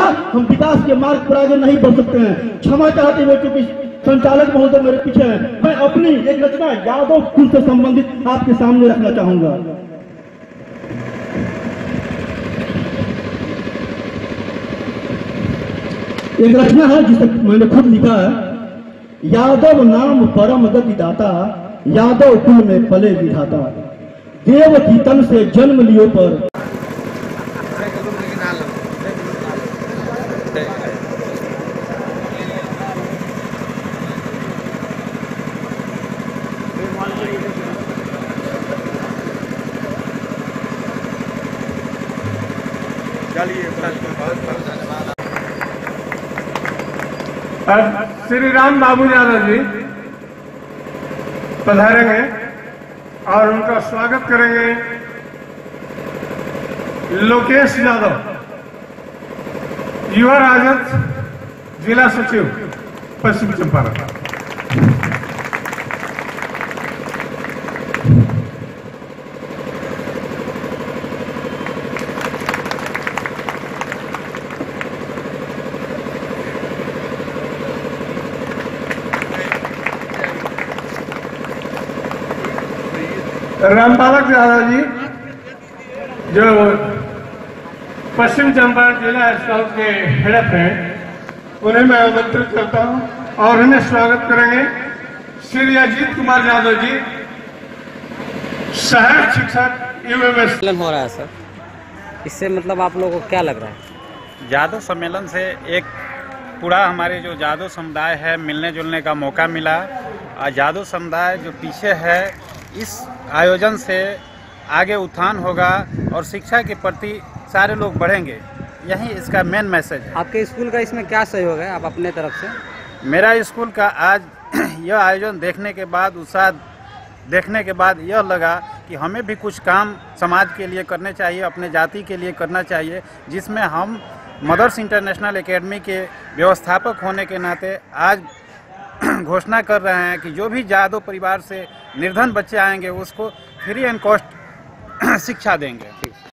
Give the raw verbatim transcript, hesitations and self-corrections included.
हम विकास के मार्ग पर आगे नहीं बढ़ सकते हैं। क्षमा चाहते हुए क्योंकि संचालक महोदय मेरे पीछे हैं, मैं अपनी एक रचना यादव कुल से संबंधित आपके सामने रखना चाहूंगा। एक रचना है जिसे मैंने खुद लिखा है। यादव नाम परम गति दाता, यादव कुल में पले विधाता, देव की तन से जन्म लियो पर श्री राम बाबू यादव जी पधारेंगे और उनका स्वागत करेंगे लोकेश यादव, युवा राजद जिला सचिव पश्चिम चंपारण। रामबालक यादव जी जो पश्चिम चंपारण जिला स्काउट के हेडअप हैं, उन्हें मैं आमंत्रित करता हूं और उन्हें स्वागत करेंगे श्री अजीत कुमार यादव जी, सहायक शिक्षक यूएमएस। हो रहा है सर, इससे मतलब आप लोगों को क्या लग रहा है? यादव सम्मेलन से एक पूरा हमारे जो यादव समुदाय है मिलने जुलने का मौका मिला। यादव समुदाय जो पीछे है, इस आयोजन से आगे उत्थान होगा और शिक्षा के प्रति सारे लोग बढ़ेंगे, यही इसका मेन मैसेज है। आपके स्कूल का इसमें क्या सहयोग है आप अपने तरफ से? मेरा स्कूल का आज यह आयोजन देखने के बाद, उत्साह देखने के बाद यह लगा कि हमें भी कुछ काम समाज के लिए करने चाहिए, अपने जाति के लिए करना चाहिए, जिसमें हम मदर्स इंटरनेशनल एकेडमी के व्यवस्थापक होने के नाते आज घोषणा कर रहे हैं कि जो भी यादव परिवार से निर्धन बच्चे आएंगे उसको फ्री एंड कॉस्ट शिक्षा देंगे।